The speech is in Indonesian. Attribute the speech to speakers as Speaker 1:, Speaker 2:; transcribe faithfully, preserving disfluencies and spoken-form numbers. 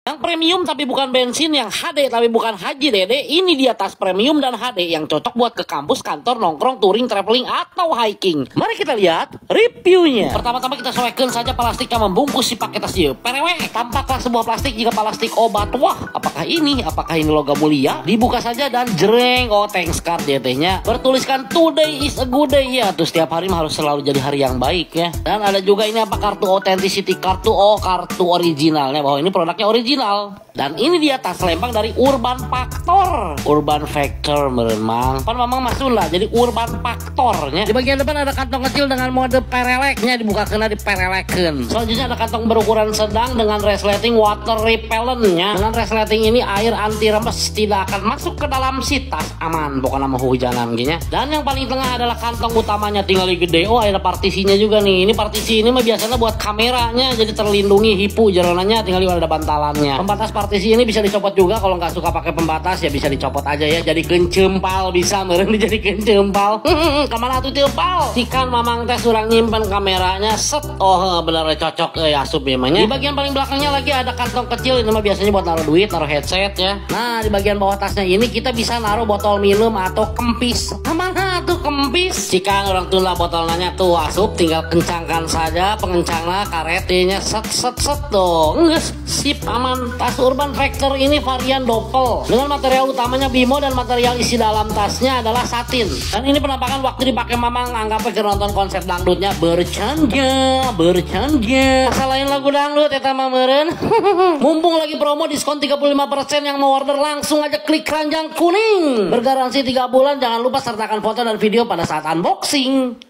Speaker 1: Yang premium tapi bukan bensin, yang H D tapi bukan haji dede. Ini dia tas premium dan H D yang cocok buat ke kampus, kantor, nongkrong, touring, traveling, atau hiking. Mari kita lihat reviewnya. Pertama-tama kita sesuaikan saja plastik yang membungkus si pakai tas dia. Perewek, tampaklah sebuah plastik jika plastik obat. Wah, apakah ini? Apakah ini logam mulia? Dibuka saja dan jreng. Oh, thanks card D T-nya. Bertuliskan today is a good day. Ya, tuh setiap hari harus selalu jadi hari yang baik ya. Dan ada juga ini apa, kartu authenticity, kartu oh kartu originalnya bahwa ini produknya original. Dan ini dia tas lempang dari Urban Factor. Urban Factor meremang. Pan memang masuk lah jadi Urban Factornya. Di bagian depan ada kantong kecil dengan mode pereleknya, dibuka kena dipereleken. Selanjutnya ada kantong berukuran sedang dengan resleting water repellentnya. Dengan resleting ini air anti rembes tidak akan masuk ke dalam si tas, aman bukan nama hujanan gini. Dan yang paling tengah adalah kantong utamanya, tinggal gede. Oh, ada partisinya juga nih. Ini partisi ini mah biasanya buat kameranya, jadi terlindungi hipu jalanannya, tinggal ada bantalannya. Pembatas partisi ini bisa dicopot juga, kalau nggak suka pakai pembatas ya bisa dicopot aja ya, jadi kencempal bisa meren dijadikan cempal. Kemana tuh cempal? Cikan mamang teh surang nyimpen kameranya set. Oh bener cocok eh asup emangnya. Di bagian paling belakangnya lagi ada kantong kecil, ini mah biasanya buat naruh duit, naruh headset ya. Nah di bagian bawah tasnya ini kita bisa naruh botol minum atau kempis. Kemana tuh kempis? Cikan orang tunda botol nanya tuh asup, tinggal kencangkan saja pengencangnya karetnya set set set tuh. Nges, sip aman. Tas Urban Factor ini varian double dengan material utamanya bimo dan material isi dalam tasnya adalah satin. Dan ini penampakan waktu dipakai mamang anggapnya ke nonton konser dangdutnya bercanda bercanda. Selain lagu dangdut eta mah meureun. Mumpung lagi promo diskon tiga puluh lima persen, yang mau order langsung aja klik keranjang kuning. Bergaransi tiga bulan, jangan lupa sertakan foto dan video pada saat unboxing.